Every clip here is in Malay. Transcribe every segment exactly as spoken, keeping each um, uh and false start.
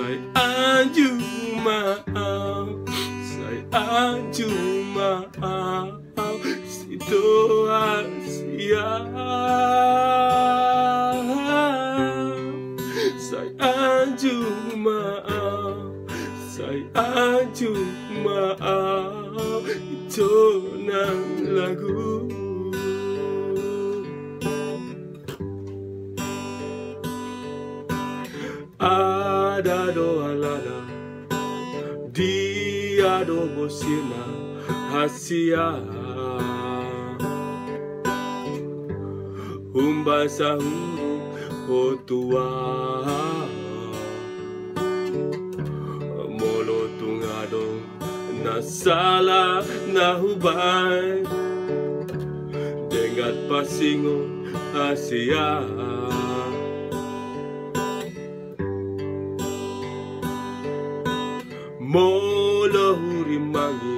Sayang Jumaat, sayang Jumaat, situasi sayang Jumaat, sayang Jumaat, itu nang lagu. Ada doa lada, dia do bosina hasia. Umba sahuru otua, molo tungado na sala na hubay, dengat pasingon hasia. Molo hurimangi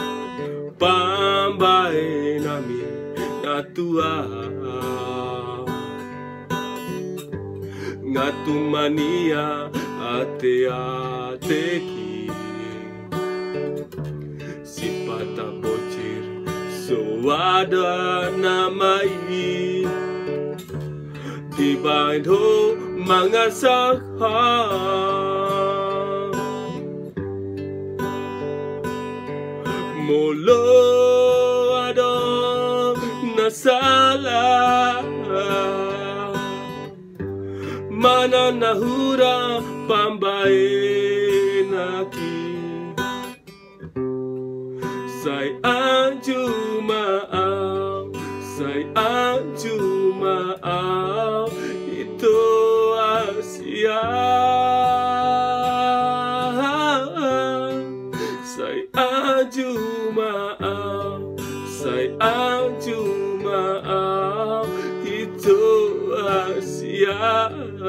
pambae nami natua, ngatumania ate ateki sipata bocir soada namai dibaidho mangasakha. Molo ada nasala, mana nahura pambae naki. Sayang Jumaat, sayang Jumaat, itu Asia. Sayang Jumaat, sayang Jumaat, itu Asia.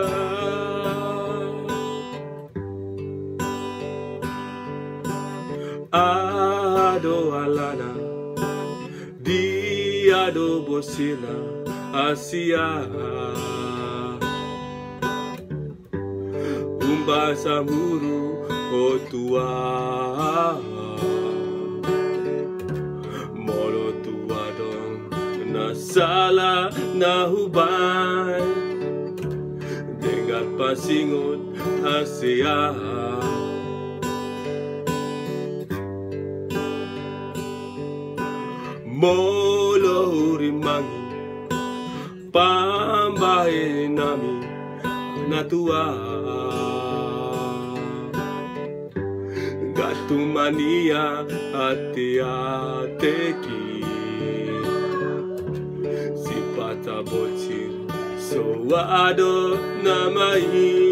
Ado alana, dia do bosina Asia. Umba samuru otua, molo tua dong na sala na hubay, dengat pasingon hasia. Molo rimangi pambae nami natua, gatumania ate ateki sipata bocir soado namai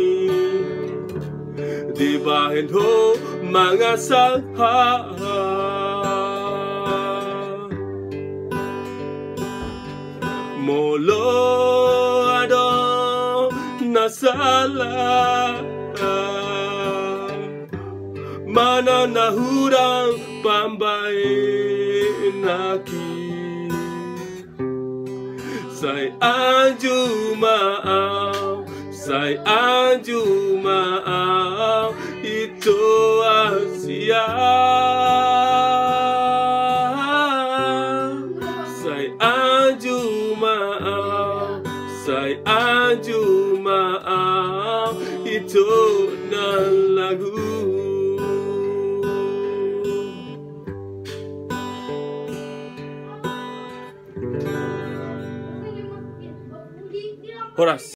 dibahendho mangasakha. Molo ada nasala, mana nahurang pambae naki. Sayang Jumaat, sayang Jumaat, itu Asia. Sayang Jumaat, sayang Jumaat, itu nang lagu. Horas.